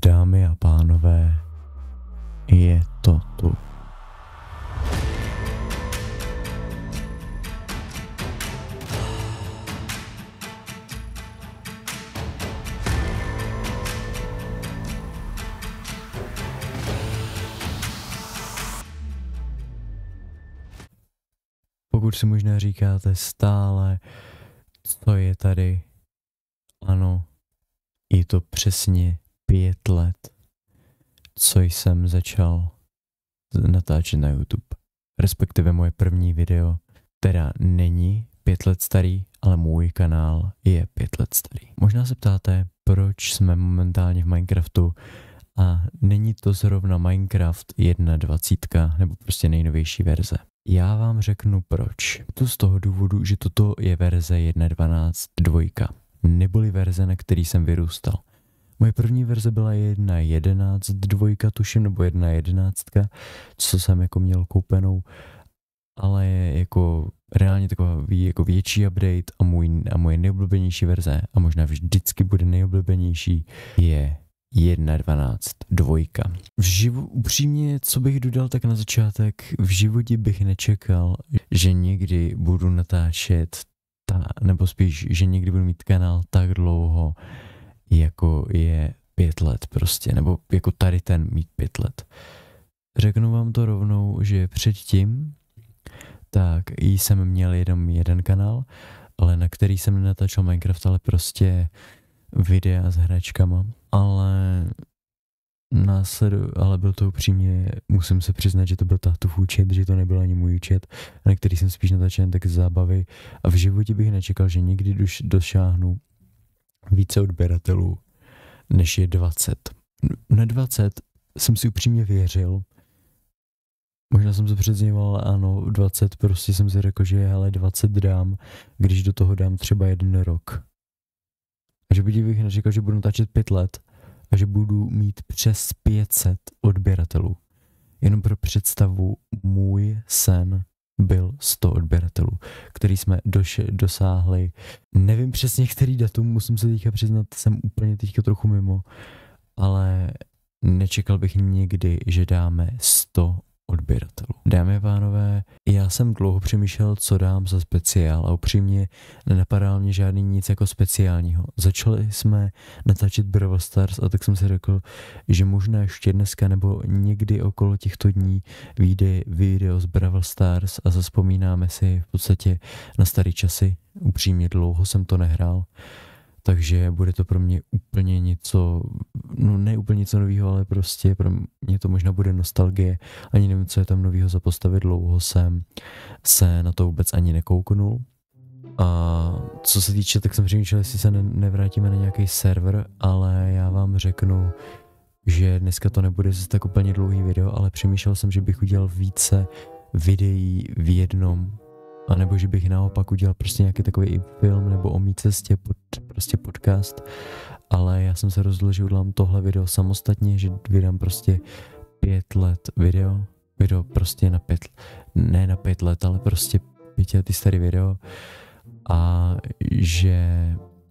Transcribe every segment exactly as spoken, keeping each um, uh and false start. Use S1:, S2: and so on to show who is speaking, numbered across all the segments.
S1: Dámy a pánové, je to tu. Pokud si možná říkáte stále, co je tady, ano, je to přesně pět let, co jsem začal natáčet na YouTube. Respektive moje první video, teda není pět let starý, ale můj kanál je pět let starý. Možná se ptáte, proč jsme momentálně v Minecraftu a není to zrovna Minecraft jedna dvacítka nebo prostě nejnovější verze. Já vám řeknu proč. To z toho důvodu, že toto je verze jedna dvanáct dvojka, neboli verze, na který jsem vyrůstal. Moje první verze byla jedna jedenáct dvojka, tuším, nebo jedna jedenáctka, co jsem jako měl koupenou, ale je jako reálně takový jako větší update a, můj, a moje nejoblíbenější verze, a možná vždycky bude nejoblíbenější, je jedna dvanáct dvojka. V živu, upřímně, co bych dodal tak na začátek, v životě bych nečekal, že někdy budu natáčet, ta, nebo spíš, že někdy budu mít kanál tak dlouho, jako je pět let prostě, nebo jako tady ten mít pět let. Řeknu vám to rovnou, že předtím, tak jsem měl jenom jeden kanál, ale na který jsem nenatáčel Minecraft, ale prostě videa s hračkama, ale následu, ale byl to upřímně, musím se přiznat, že to byl tátoův účet, že to nebyl ani můj účet, na který jsem spíš natáčel tak z zábavy a v životě bych nečekal, že někdy doš, došáhnu více odběratelů, než je dvacet. Na dvacet jsem si upřímně věřil, možná jsem se předzněval, ano, dvacet, prostě jsem si řekl, že hele, dvacet dám, když do toho dám třeba jeden rok. A že bych nečekal, že budu natáčet pět let a že budu mít přes pět set odběratelů. Jenom pro představu, můj sen byl sto odběratelů, který jsme doš- dosáhli. Nevím přesně, který datum, musím se teďka přiznat, jsem úplně teďka trochu mimo, ale nečekal bych nikdy, že dáme sto odběratelů. Dámy a pánové, já jsem dlouho přemýšlel, co dám za speciál a upřímně nenapadal mě žádný nic jako speciálního. Začali jsme natáčet Brawl Stars a tak jsem si řekl, že možná ještě dneska nebo někdy okolo těchto dní vyjde video z Brawl Stars a zazpomínáme si v podstatě na staré časy. Upřímně dlouho jsem to nehrál, takže bude to pro mě úplně něco, no ne úplně něco nového, ale prostě pro mě to možná bude nostalgie. Ani nevím, co je tam nového za postavy, dlouho jsem se na to vůbec ani nekouknul. A co se týče, tak jsem přemýšlel, jestli se ne- nevrátíme na nějaký server, ale já vám řeknu, že dneska to nebude zase tak úplně dlouhý video, ale přemýšlel jsem, že bych udělal více videí v jednom, a nebo že bych naopak udělal prostě nějaký takový film nebo o mý cestě, pod, prostě podcast, ale já jsem se rozhodl, že udělám tohle video samostatně, že vydám prostě pět let video, video prostě na pět, ne na pět let, ale prostě pětiletý starý video a že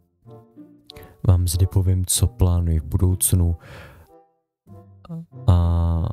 S1: vám zde povím, co plánuji v budoucnu a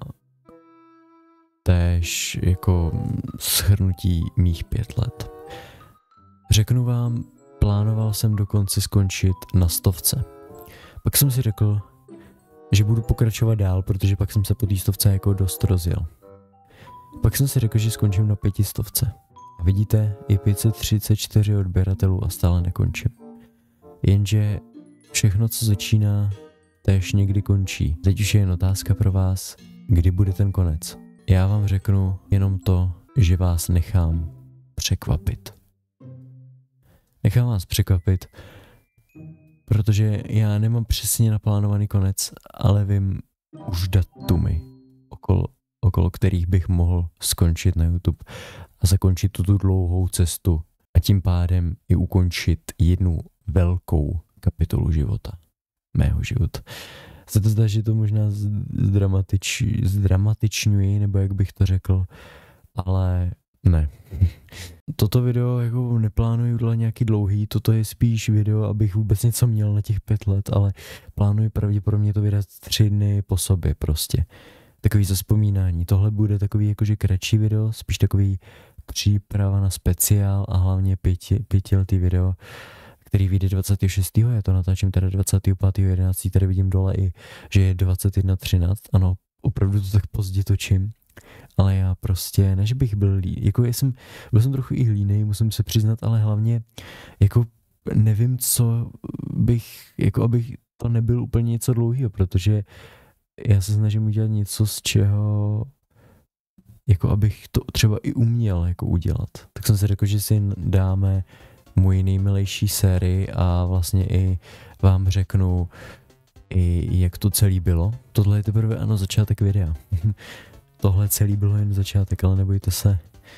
S1: též jako shrnutí mých pět let. Řeknu vám, plánoval jsem dokonce skončit na stovce. Pak jsem si řekl, že budu pokračovat dál, protože pak jsem se po té stovce jako dost rozjel. Pak jsem si řekl, že skončím na pětistovce. A vidíte, je pět set třicet čtyři odběratelů a stále nekončím. Jenže všechno, co začíná, též někdy končí. Teď už je jen otázka pro vás, kdy bude ten konec. Já vám řeknu jenom to, že vás nechám překvapit. Nechám vás překvapit, protože já nemám přesně naplánovaný konec, ale vím už datumy, okolo, okolo kterých bych mohl skončit na YouTube a zakončit tu dlouhou cestu a tím pádem i ukončit jednu velkou kapitolu života. Mého života. Se to zdá, že to možná zdramatič, zdramatičňuji, nebo jak bych to řekl, ale ne. toto video jako neplánuji udělat nějaký dlouhý, toto je spíš video, abych vůbec něco měl na těch pět let, ale plánuji pravděpodobně to vydat tři dny po sobě prostě. Takový zavzpomínání. Tohle bude takový jakože kratší video, spíš takový příprava na speciál a hlavně pěti, pětiletý video, který vyjde dvacátého šestého Já to natáčím teda dvacátého pátého jedenáctého Tady vidím dole i, že je dvacet jedna třináct Ano, opravdu to tak pozdě točím. Ale já prostě, ne, že bych byl lí, jako jsem, byl jsem trochu i línej, musím se přiznat, ale hlavně, jako nevím, co bych, jako abych to nebyl úplně něco dlouhého, protože já se snažím udělat něco, z čeho, jako abych to třeba i uměl jako udělat. Tak jsem si řekl, že si dáme můj nejmilejší sérii a vlastně i vám řeknu, i jak to celý bylo. Tohle je teprve ano začátek videa. Tohle celý bylo jen začátek, ale nebojte se.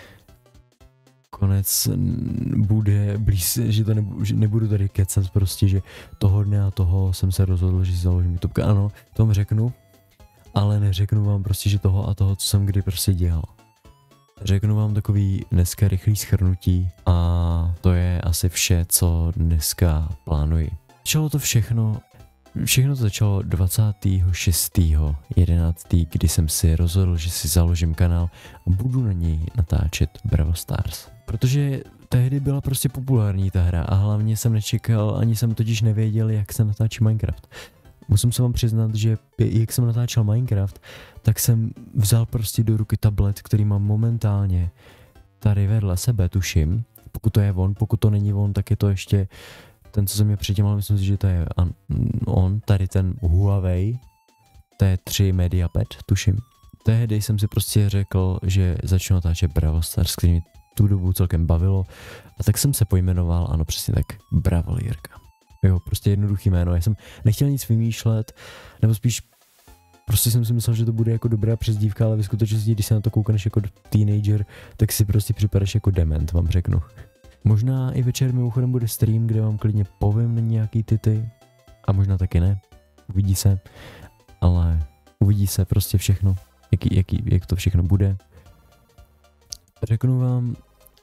S1: Konec bude blíž, že to nebudu, že nebudu tady kecat prostě, že toho dne a toho jsem se rozhodl, že si založím YouTube. Ano, to vám řeknu, ale neřeknu vám prostě, že toho a toho, co jsem kdy prostě dělal. Řeknu vám takový dneska rychlý shrnutí a to je asi vše, co dneska plánuji. Začalo to všechno Všechno to začalo dvacátého šestého jedenáctého kdy jsem si rozhodl, že si založím kanál a budu na něj natáčet Brawl Stars. Protože tehdy byla prostě populární ta hra a hlavně jsem nečekal, ani jsem totiž nevěděl, jak se natáčí Minecraft. Musím se vám přiznat, že jak jsem natáčel Minecraft, tak jsem vzal prostě do ruky tablet, který mám momentálně tady vedle sebe, tuším. Pokud to je on, pokud to není on, tak je to ještě ten, co jsem mě předtím, ale myslím si, že to je on, tady ten Huawei T tři MediaPad, tuším. Tehdy jsem si prostě řekl, že začnu natáčet Brawl Stars, který mě tu dobu celkem bavilo, a tak jsem se pojmenoval, ano přesně tak, Brawl Jirka. Jo, prostě jednoduchý jméno, já jsem nechtěl nic vymýšlet, nebo spíš prostě jsem si myslel, že to bude jako dobrá přezdívka, ale ve skutečnosti, když se na to koukneš jako teenager, tak si prostě připadáš jako dement, vám řeknu. Možná i večer mimochodem bude stream, kde vám klidně povím na nějaký tity, a možná taky ne, uvidí se, ale uvidí se prostě všechno, jaký, jaký, jak to všechno bude. Řeknu vám,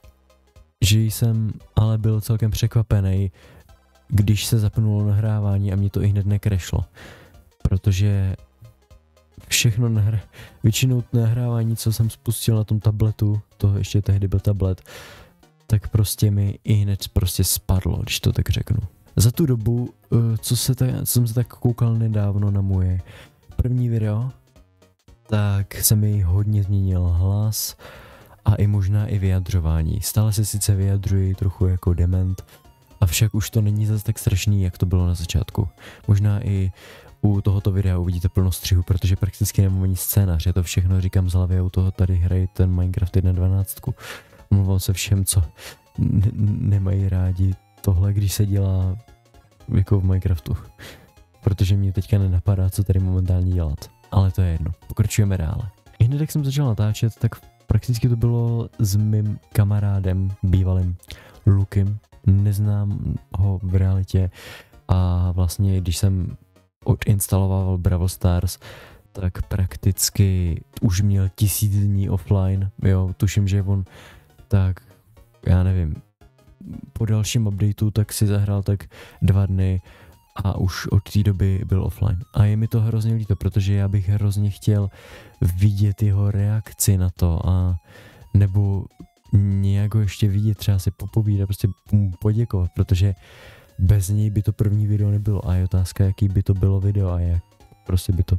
S1: že jsem ale byl celkem překvapený, když se zapnulo nahrávání a mě to i hned nekrešlo, protože všechno nahr... většinou nahrávání, co jsem spustil na tom tabletu, to ještě tehdy byl tablet, tak prostě mi i hned prostě spadlo, když to tak řeknu. Za tu dobu, co, se ta, co jsem se tak koukal nedávno na moje první video, tak se mi hodně změnil hlas a i možná i vyjadřování. Stále se sice vyjadřuji trochu jako dement, avšak už to není zase tak strašný, jak to bylo na začátku. Možná i u tohoto videa uvidíte plno střihu, protože prakticky nemám ani scénář, já to všechno říkám z hlavy a u toho tady hraje ten Minecraft jedna dvanáct. Mluvám se všem, co nemají rádi tohle, když se dělá jako v Minecraftu. Protože mě teďka nenapadá, co tady momentálně dělat. Ale to je jedno, pokračujeme dále. I hned jak jsem začal natáčet, tak prakticky to bylo s mým kamarádem, bývalým Lukem. Neznám ho v realitě a vlastně když jsem odinstaloval Brawl Stars, tak prakticky už měl tisíc dní offline, jo, tuším, že on tak, já nevím, po dalším updateu tak si zahrál tak dva dny a už od té doby byl offline. A je mi to hrozně líto, protože já bych hrozně chtěl vidět jeho reakci na to a nebo nějak ho ještě vidět, třeba si popovídat, prostě mu poděkovat, protože bez něj by to první video nebylo a je otázka, jaký by to bylo video a jak prostě by to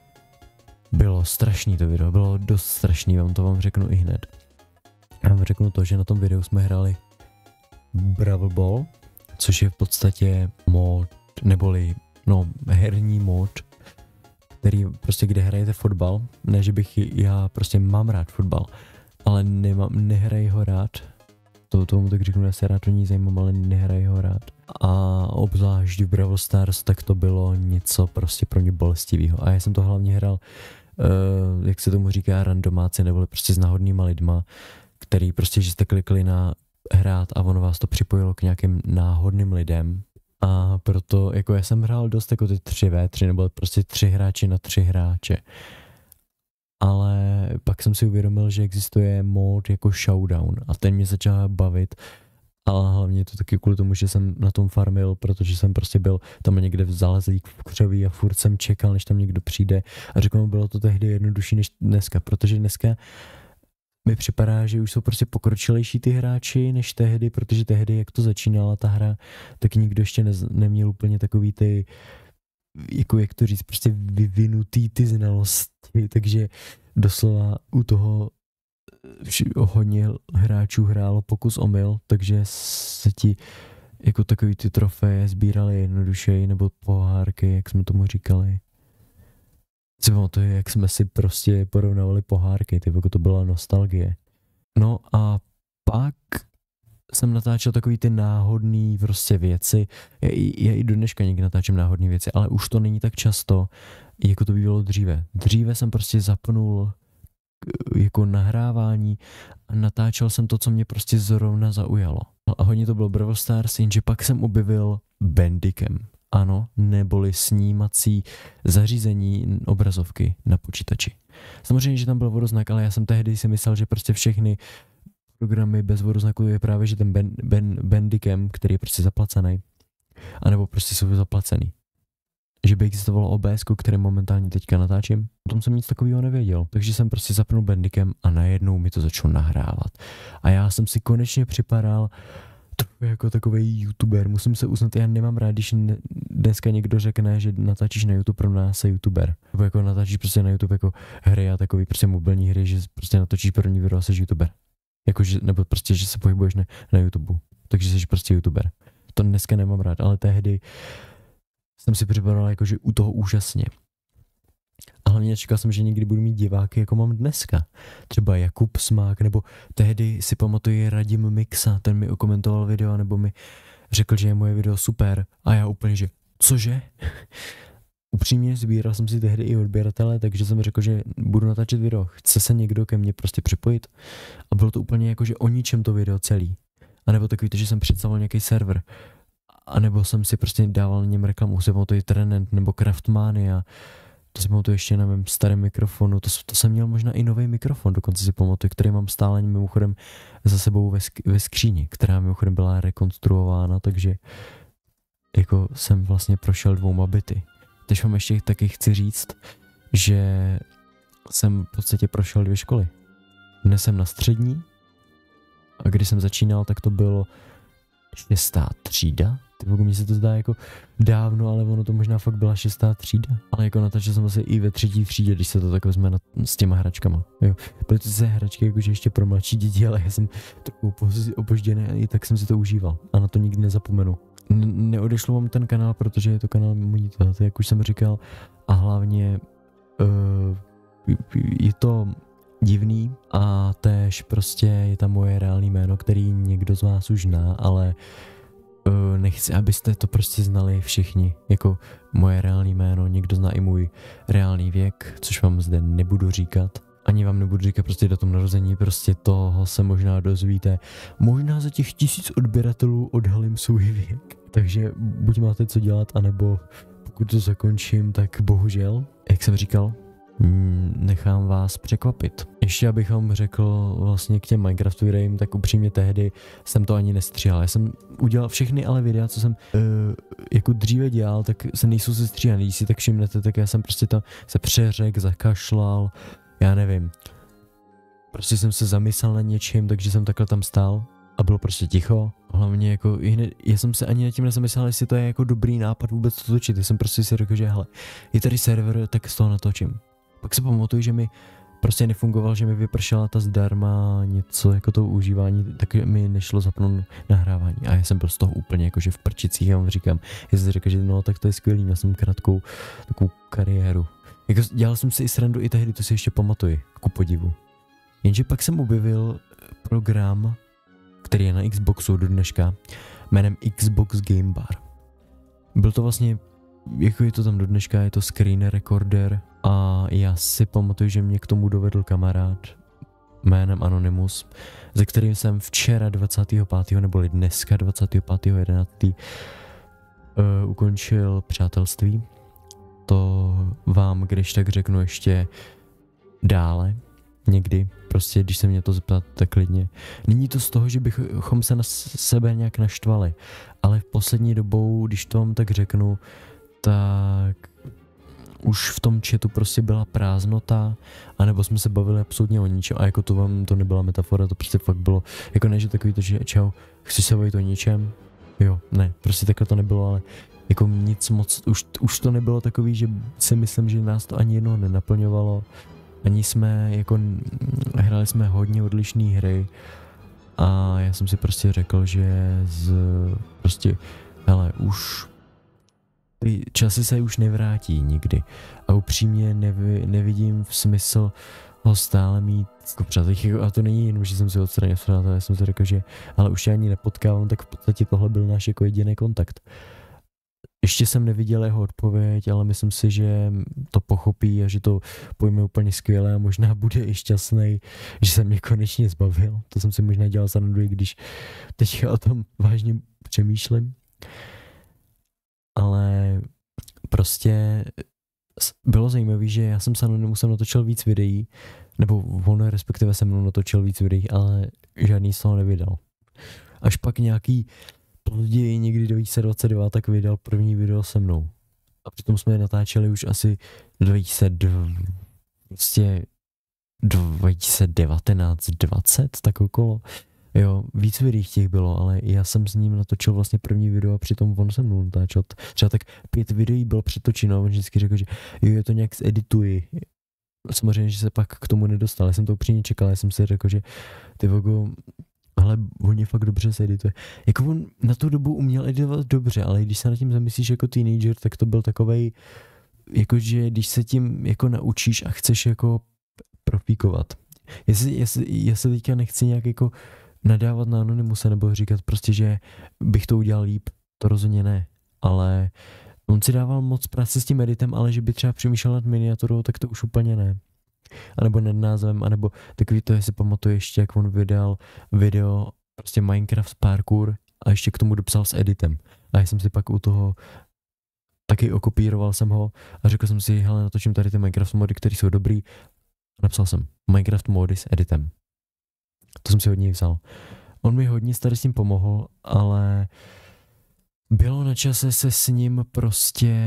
S1: bylo strašný to video, bylo dost strašný, vám to vám řeknu i hned. Já vám řeknu to, že na tom videu jsme hráli Brawl Ball, což je v podstatě mod, neboli no herní mod, který prostě kde hrajete fotbal, ne že bych já prostě mám rád fotbal, ale nemám, nehraji ho rád, to tomu tak řeknu, já se rád o ní zajímám, ale nehraji ho rád. A obzvlášť v Brawl Stars, tak to bylo něco prostě pro mě bolestivého. A já jsem to hlavně hrál, uh, jak se tomu říká, randomáci, nebo prostě s náhodnýma lidma, který prostě, že jste klikli na hrát a ono vás to připojilo k nějakým náhodným lidem. A proto, jako já jsem hrál dost jako ty tři vé tři, nebo prostě tři hráči na tři hráče. ale pak jsem si uvědomil, že existuje mod jako Showdown a ten mě začal bavit, ale hlavně to taky kvůli tomu, že jsem na tom farmil, protože jsem prostě byl tam někde v zalezlík v křoví a furt jsem čekal, než tam někdo přijde a řekl mu, bylo to tehdy jednodušší než dneska, protože dneska mi připadá, že už jsou prostě pokročilejší ty hráči než tehdy, protože tehdy, jak to začínala ta hra, tak nikdo ještě ne, neměl úplně takový ty, jako jak to říct, prostě vyvinutý ty znalosti, takže doslova u toho hodně hráčů hrálo pokus omyl, takže se ti jako takový ty trofeje sbíraly jednodušeji, nebo pohárky, jak jsme tomu říkali. Si pamatuju, jak jsme si prostě porovnávali pohárky, ty, jako to byla nostalgie. No a pak jsem natáčel takový ty náhodný prostě věci. Já, já i do dneška někdy natáčím náhodné věci, ale už to není tak často, jako to bývalo dříve. Dříve jsem prostě zapnul jako nahrávání a natáčel jsem to, co mě prostě zrovna zaujalo. A hodně to bylo Brawl Stars, jenže pak jsem objevil Bandicam. Ano, neboli snímací zařízení obrazovky na počítači. Samozřejmě, že tam byl vodoznak, ale já jsem tehdy si myslel, že prostě všechny programy bez vodoznaku je právě, že ten ben, ben, Bandicam, který je prostě zaplacený, anebo prostě jsou zaplacený. Že by existovalo O B S, které momentálně teďka natáčím, o tom jsem nic takového nevěděl. Takže jsem prostě zapnul Bandicam a najednou mi to začalo nahrávat. A já jsem si konečně připadal jako takový youtuber. Musím se uznat, já nemám rád, když dneska někdo řekne, že natáčíš na YouTube, pro nás je youtuber. Nebo jako natáčíš prostě na YouTube jako hry a takový prostě mobilní hry, že prostě natočíš první video a jsi youtuber. Jako, že, nebo prostě, že se pohybuješ na, na YouTube. Takže jsi prostě youtuber. To dneska nemám rád, ale tehdy jsem si připadal jako, že u toho úžasně. A hlavně čekal jsem, že někdy budu mít diváky, jako mám dneska. Třeba Jakub Smák, nebo tehdy si pamatuju Radim Mixa, ten mi okomentoval video, nebo mi řekl, že je moje video super. A já úplně, že cože? Upřímně sbíral jsem si tehdy i odběratele, takže jsem řekl, že budu natáčet video. Chce se někdo ke mně prostě připojit? A bylo to úplně jako, že o ničem to video celý. A nebo takový to, že jsem představil nějaký server. A nebo jsem si prostě dával na něm reklamu, se pamatuju Trenent nebo Craftmania. To si pamatuju ještě na mém starém mikrofonu, to, to jsem měl možná i nový mikrofon, dokonce si pamatuju, který mám stále mimochodem za sebou ve, sk- ve skříni, která mimochodem byla rekonstruována, takže jako jsem vlastně prošel dvouma byty. Teď vám ještě taky chci říct, že jsem v podstatě prošel dvě školy. Dnes jsem na střední a když jsem začínal, tak to bylo šestá třída. Ty mně se to zdá jako dávno, ale ono to možná fakt byla šestá třída. Ale jako natáčel jsem asi i ve třetí třídě, když se to tak vezme na, s těma hračkama. Jo. Byly to se hračky jakože ještě pro mladší děti, ale já jsem trochu opožděný a i tak jsem si to užíval. A na to nikdy nezapomenu. N- neodešlo vám ten kanál, protože je to kanál mojí táty, jak už jsem říkal. A hlavně uh, je to divný a též prostě je tam moje reálné jméno, který někdo z vás už zná, ale uh, nechci, abyste to prostě znali všichni, jako moje reálné jméno, někdo zná i můj reálný věk, což vám zde nebudu říkat. Ani vám nebudu říkat prostě datum narození, prostě toho se možná dozvíte. Možná za těch tisíc odběratelů odhalím svůj věk. Takže buď máte co dělat, anebo pokud to zakončím, tak bohužel, jak jsem říkal, nechám vás překvapit. Ještě abych vám řekl vlastně k těm Minecraftu videím, tak upřímně tehdy jsem to ani nestříhal. Já jsem udělal všechny ale videa, co jsem uh, jako dříve dělal, tak se nejsou sestříhaný. Když si tak všimnete, tak já jsem prostě tam se přeřek, zakašlal, já nevím. Prostě jsem se zamyslel na něčím, takže jsem takhle tam stál a bylo prostě ticho. Hlavně jako, já jsem se ani nad tím nezamyslel, jestli to je jako dobrý nápad vůbec to točit. Já jsem prostě si řekl, že hele, je tady server, tak z toho natočím. Pak se pamatuju, že mi prostě nefungoval, že mi vypršela ta zdarma něco jako to užívání, tak mi nešlo zapnout nahrávání. A já jsem byl z toho úplně jakože v prčicích, já vám říkám, já jsem řekl, že no tak to je skvělý, měl jsem krátkou takovou kariéru. Jako dělal jsem si i srandu i tehdy, to si ještě pamatuji, ku podivu. Jenže pak jsem objevil program, který je na Xboxu do dneška, jménem Xbox Game Bar. Byl to vlastně, jako je to tam do dneška, je to screen recorder a já si pamatuju, že mě k tomu dovedl kamarád jménem Anonymous, ze kterým jsem včera dvacátého pátého neboli dneska dvacátého pátého jedenáctého Uh, ukončil přátelství. To vám, když tak řeknu ještě dále, někdy, prostě když se mě to zeptat, tak klidně. Není to z toho, že bychom se na sebe nějak naštvali, ale v poslední dobou, když to vám tak řeknu, tak už v tom chatu prostě byla prázdnota, anebo jsme se bavili absolutně o ničem a jako to vám to nebyla metafora, to prostě fakt bylo, jako ne, že takový to, že čau, chceš se bavit o ničem? Jo, ne, prostě takhle to nebylo, ale jako nic moc, už, už to nebylo takový, že si myslím, že nás to ani jednou nenaplňovalo, ani jsme, jako hráli jsme hodně odlišné hry a já jsem si prostě řekl, že z, prostě, hele, už ty časy se už nevrátí nikdy a upřímně nevi, nevidím v smysl ho stále mít jako přátelích, a to není jenom, že jsem si odstranil přátel, já jsem si řekl, že ale už je ani nepotkávám, tak v podstatě tohle byl náš jako jediný kontakt. Ještě jsem neviděl jeho odpověď, ale myslím si, že to pochopí a že to pojme úplně skvěle a možná bude i šťastný, že se mě konečně zbavil. To jsem si možná dělal srandu, když teď o tom vážně přemýšlím. Ale prostě bylo zajímavé, že já jsem se mnou jsem natočil víc videí, nebo on respektive se mnou natočil víc videí, ale žádný z toho nevydal. Až pak nějaký později někdy do dvacet dvacet dva tak vydal první video se mnou. A přitom jsme je natáčeli už asi dvacet devatenáct dvacet, tak okolo. Jo, víc videí těch bylo, ale já jsem s ním natočil vlastně první video a přitom on se mnou natáčel. Třeba tak pět videí bylo přetočeno a on vždycky řekl, že jo, je to nějak zedituji. Samozřejmě, že se pak k tomu nedostal. Já jsem to upřímně čekal, já jsem si řekl, že ty vogo, ale on je fakt dobře se edituje. Jako on na tu dobu uměl editovat dobře, ale když se nad tím zamyslíš jako teenager, tak to byl takovej, jakože když se tím jako naučíš a chceš jako profíkovat. Jestli, jestli, jestli teďka nechci nějak jako nadávat na Anonymuse nebo říkat prostě, že bych to udělal líp, to rozhodně ne, ale on si dával moc práce s tím editem, ale že by třeba přemýšlel nad miniaturou, tak to už úplně ne. A nebo nad názvem, anebo takový to, jestli pamatuje ještě, jak on vydal video prostě Minecraft parkour a ještě k tomu dopsal s editem. A já jsem si pak u toho taky okopíroval jsem ho a řekl jsem si, hele, natočím tady ty Minecraft mody, které jsou dobrý. Napsal jsem Minecraft mody s editem. To jsem si hodně vzal. On mi hodně tady s tím pomohl, ale bylo na čase se s ním prostě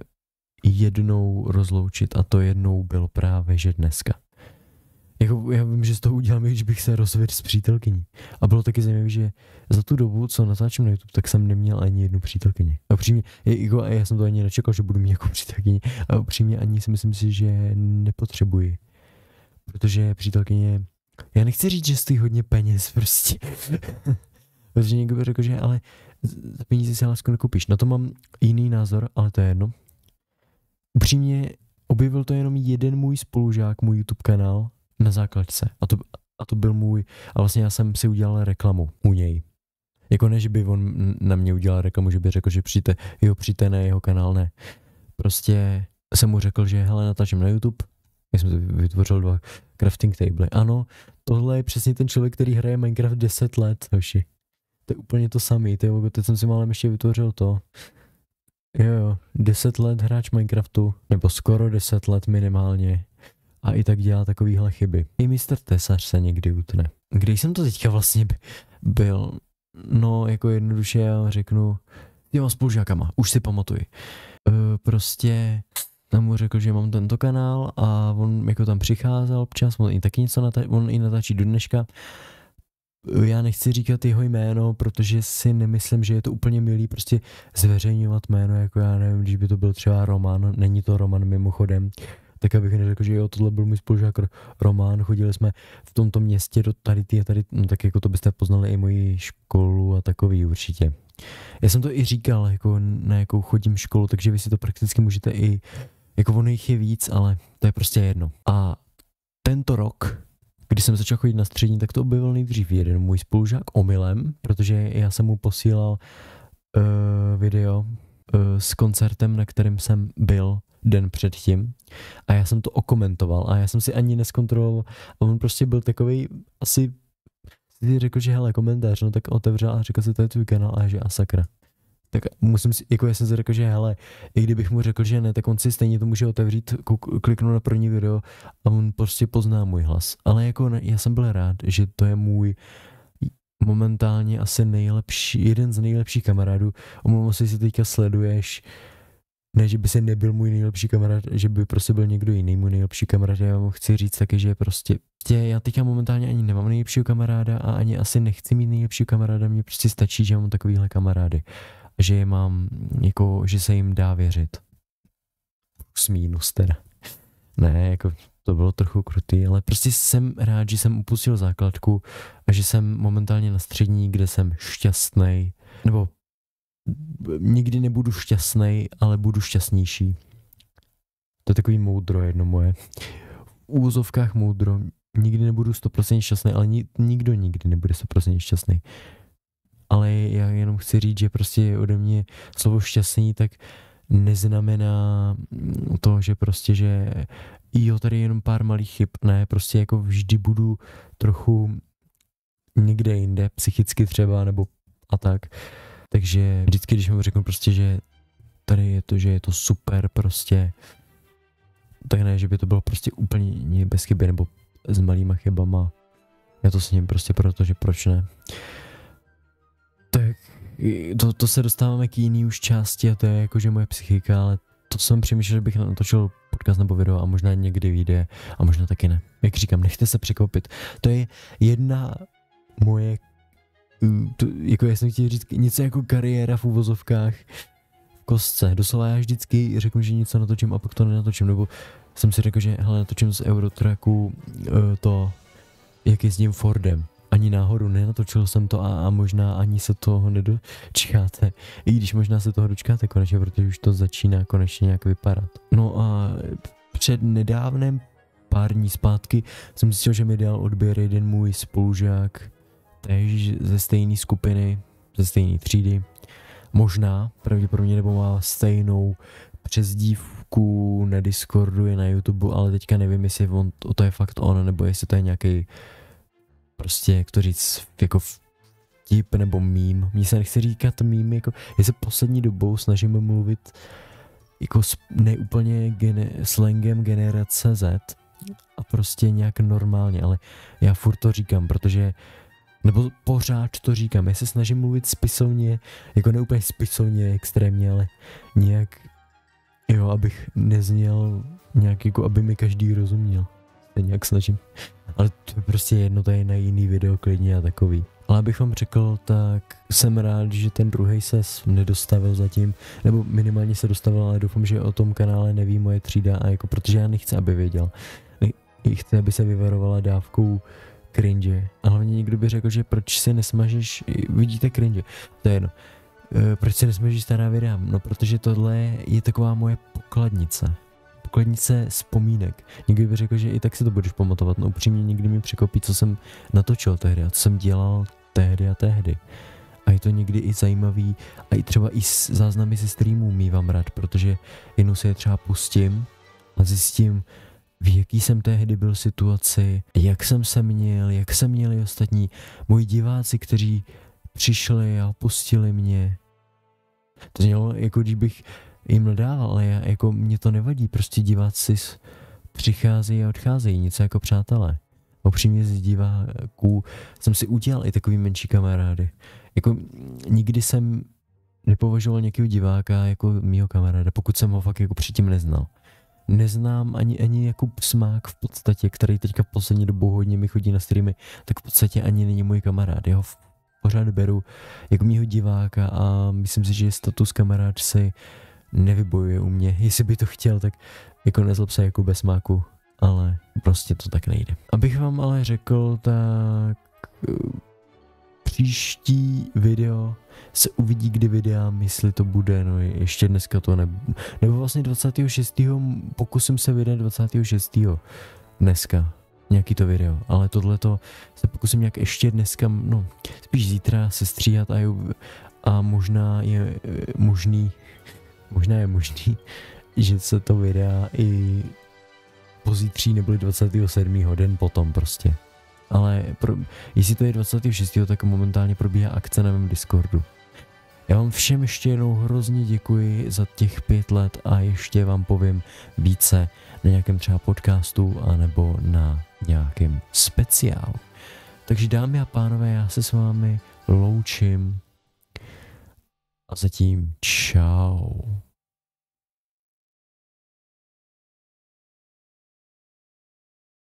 S1: jednou rozloučit a to jednou bylo právě, že dneska. Jako já vím, že z toho udělám, když bych se rozvedl s přítelkyní. A bylo taky zajímavé, že za tu dobu, co natáčím na YouTube, tak jsem neměl ani jednu přítelkyni. A upřímně, jako, a já jsem to ani nečekal, že budu mít jako přítelkyni. A upřímně ani si myslím si, že nepotřebuji. Protože přítelkyně, já nechci říct, že stojí hodně peněz prostě. Protože někdo by řekl, že ale za peníze si lásku nekoupíš. Na to mám jiný názor, ale to je jedno. Upřímně objevil to jenom jeden můj spolužák, můj YouTube kanál na základce. A to, a to byl můj, a vlastně já jsem si udělal reklamu u něj. Jako ne, že by on na mě udělal reklamu, že by řekl, že přijďte, jo, přijďte na jeho kanál, ne. Prostě jsem mu řekl, že hele, natáčím na YouTube. Já jsem to vytvořil dva crafting table. Ano, tohle je přesně ten člověk, který hraje Minecraft deset let, hoši. To je úplně to samý, ty, teď jsem si málem ještě vytvořil to. Jo, jo, deset let hráč Minecraftu, nebo skoro deset let minimálně. A i tak dělá takovýhle chyby. I mister Tesař se někdy utne. Když jsem to teďka vlastně byl, no jako jednoduše já řeknu, já mám spolužákama, už si pamatuji. E, prostě tam mu řekl, že mám tento kanál a on jako tam přicházel občas, on i taky něco nata- on i natáčí do dneška. Já nechci říkat jeho jméno, protože si nemyslím, že je to úplně milý prostě zveřejňovat jméno, jako já nevím, když by to byl třeba Roman, není to Roman mimochodem, tak abych neřekl, že jo, tohle byl můj spolužák Roman, chodili jsme v tomto městě do tady ty a tady, no tak jako to byste poznali i moji školu a takový určitě. Já jsem to i říkal, jako na jakou chodím školu, takže vy si to prakticky můžete i, jako ono jich je víc, ale to je prostě jedno. A tento rok, když jsem začal chodit na střední, tak to objevil nejdřív jeden můj spolužák omylem, protože já jsem mu posílal uh, video uh, s koncertem, na kterém jsem byl den předtím a já jsem to okomentoval a já jsem si ani neskontroloval a on prostě byl takovej, asi si řekl, že hele, komentář, no tak otevřel a řekl si, to je tvůj kanál a že a sakra. tak musím si, jako já jsem si řekl, že hele, i kdybych mu řekl, že ne, tak on si stejně to může otevřít, kouk, kliknout na první video a on prostě pozná můj hlas. Ale jako ne, já jsem byl rád, že to je můj momentálně asi nejlepší, jeden z nejlepších kamarádů. Omlouvám se, jestli teďka sleduješ, ne, že by se nebyl můj nejlepší kamarád, že by prostě byl někdo jiný můj nejlepší kamarád. Já mu chci říct taky, že prostě, tě, já teďka momentálně ani nemám nejlepšího kamaráda a ani asi nechci mít nejlepšího kamaráda, mně prostě stačí, že mám takovýhle kamarády. Že je mám, jako, že se jim dá věřit. Plus mínus teda. Ne, jako to bylo trochu krutý, ale prostě jsem rád, že jsem upustil základku a že jsem momentálně na střední, kde jsem šťastný, nebo nikdy nebudu šťastný, ale budu šťastnější. To je takový moudro jedno moje. V úvozovkách moudro, nikdy nebudu sto procent šťastný, ale ni, nikdo nikdy nebude sto procent šťastný. Ale já jenom chci říct, že prostě ode mě slovo šťastný tak neznamená to, že prostě, že jo, tady je jenom pár malých chyb, ne, prostě jako vždy budu trochu někde jinde, psychicky třeba, nebo a tak. Takže vždycky, když mu řeknu prostě, že tady je to, že je to super prostě, tak ne, že by to bylo prostě úplně bez chyby, nebo s malýma chybama. Já to s ním prostě proto, že proč ne. Tak to, to se dostáváme k jiný už části a to je jakože moje psychika, ale to jsem přemýšlel, že bych natočil podcast nebo video a možná někdy vyjde a možná taky ne. Jak říkám, nechte se překvapit. To je jedna moje, to, jako já jsem chtěl říct, něco jako kariéra v uvozovkách v kostce. Doslova já vždycky řeknu, že něco natočím a pak to nenatočím, nebo jsem si řekl, že hele, natočím z Eurotracku to, jak jezdím Fordem. Ani náhodou nenatočil jsem to a, a možná ani se toho nedočkáte. I když možná se toho dočkáte konečně, protože už to začíná konečně nějak vypadat. No a před nedávném pár dní zpátky jsem zjistil, že mi dal odběr jeden můj spolužák, též ze stejné skupiny, ze stejné třídy. Možná, pravděpodobně, nebo má stejnou přezdívku na Discordu i na YouTube, ale teďka nevím, jestli on, to je fakt on, nebo jestli to je nějaký prostě, jak to říct, jako vtip nebo mím. Mně se nechce říkat mím, jako, já se poslední dobou snažím mluvit jako neúplně gene, slangem generace Z a prostě nějak normálně, ale já furt to říkám, protože, nebo pořád to říkám, já se snažím mluvit spisovně, jako neúplně spisovně extrémně, ale nějak, jo, abych nezněl nějak, jako aby mi každý rozuměl. Se nějak snažím. Ale to je prostě jedno, to je na jiný video klidně a takový. Ale abych vám řekl, tak jsem rád, že ten druhý se nedostavil zatím, nebo minimálně se dostavil, ale doufám, že o tom kanále neví moje třída a jako protože já nechci, aby věděl. Chci, aby se vyvarovala dávkou cringe. A hlavně někdo by řekl, že proč si nesmažíš, vidíte cringe, to je jedno. Proč si nesmažíš stará videa? No protože tohle je taková moje pokladnice. Pokladnice vzpomínek. Někdy by řekl, že i tak si to budeš pamatovat. No upřímně někdy mi překvapí, co jsem natočil tehdy a co jsem dělal tehdy a tehdy. A je to někdy i zajímavý a i třeba i s záznamy ze streamů mívám rád, protože jednou se je třeba pustím a zjistím, v jaký jsem tehdy byl situaci, jak jsem se měl, jak se měli ostatní moji diváci, kteří přišli a opustili mě. To znělo, jako když bych jim nadával, ale já, jako mě to nevadí, prostě diváci přicházejí a odcházejí, něco jako přátelé. Upřímně z diváků jsem si udělal i takový menší kamarády. Jako nikdy jsem nepovažoval nějakého diváka jako mýho kamaráda, pokud jsem ho fakt jako předtím neznal. Neznám ani, ani jako Smák v podstatě, který teďka v poslední dobou hodně mi chodí na streamy, tak v podstatě ani není můj kamarád. Já ho pořád beru jako mýho diváka a myslím si, že status kamarád si nevybojuje u mě. Jestli by to chtěl, tak jako nezlob se jako bez Smáku, ale prostě to tak nejde. Abych vám ale řekl, tak příští video se uvidí, kdy vydám, jestli to bude, no ještě dneska to ne, nebo vlastně dvacátého šestého pokusím se vydat dvacátého šestého dneska nějaký to video, ale tohleto se pokusím nějak ještě dneska, no spíš zítra se stříhat a, a možná je možný, možná je možný, že se to vydá i pozítří nebo dvacátého sedmého den potom prostě. Ale pro, jestli to je dvacátého šestého tak momentálně probíhá akce na mém Discordu. Já vám všem ještě jednou hrozně děkuji za těch pět let a ještě vám povím více na nějakém třeba podcastu anebo na nějakém speciálu. Takže dámy a pánové, já se s vámi loučím a zatím čau.